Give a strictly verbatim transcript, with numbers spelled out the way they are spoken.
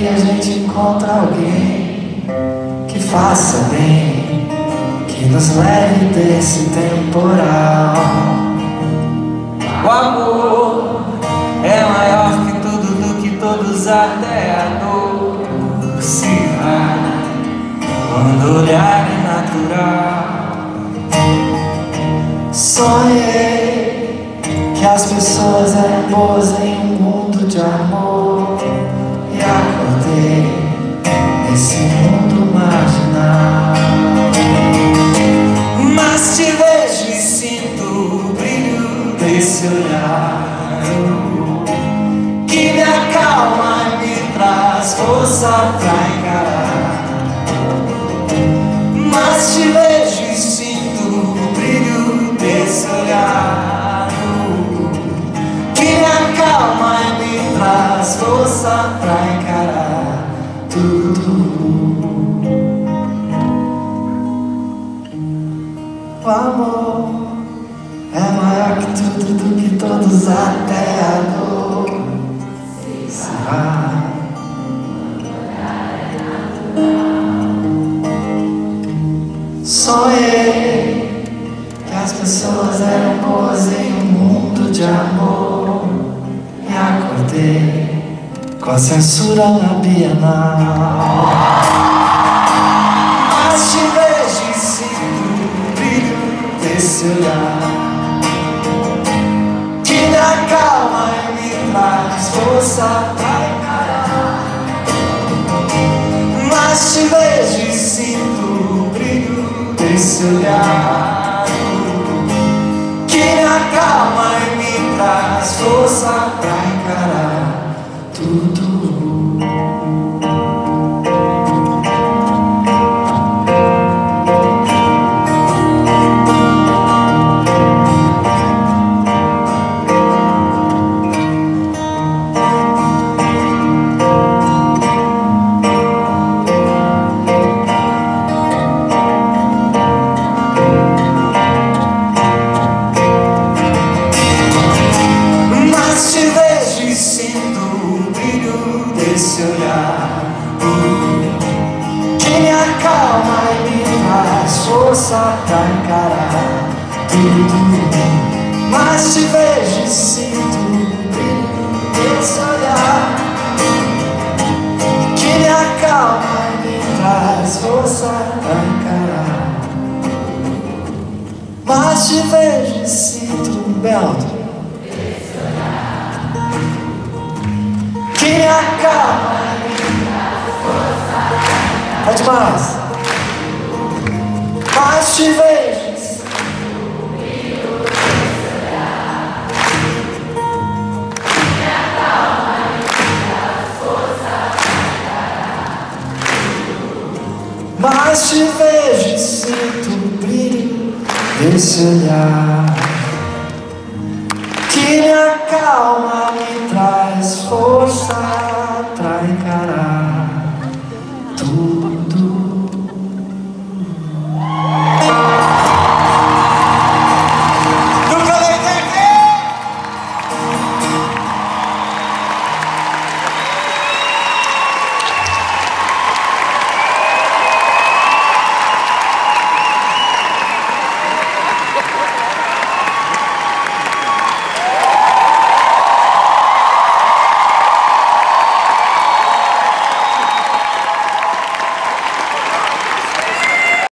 a gente encontra alguém que faça bem, que nos leve desse temporal. O amor é maior que tudo, do que todos, até a dor se vai quando o olhar é natural. Sonhei que as pessoas eram boas em um mundo de amor, e acordei nesse mundo marginal. Mas te vejo e sinto o brilho Desse olhar que me acalma e me traz força pra encarar. Mas te vejo e sinto o brilho desse olhar que me acalma e me traz força pra encarar tudo. O amor é maior que tudo, do que todos, até a dor se vai. Sonhei que as pessoas eram boas em um mundo de amor, e acordei com a censura na Bienal. Mas te vejo e sinto o brilho Desse olhar que me acalma e me traz força pra encarar. Mas te vejo e sinto o brilho desse olhar que me acalma e me traz força pra encarar tudo. Desse olhar que me acalma e me traz força pra encarar tudo. Mas te vejo e sinto o brilho desse olhar que me acalma e me traz força pra encarar. Mas te vejo e sinto um belo que me acalma e me traz força. Pode mais. Mas te vejo e sinto o brilho desse olhar que me acalma e me traz força pra encarar. Mas te vejo e sinto o brilho desse olhar que me acalma, me traz força.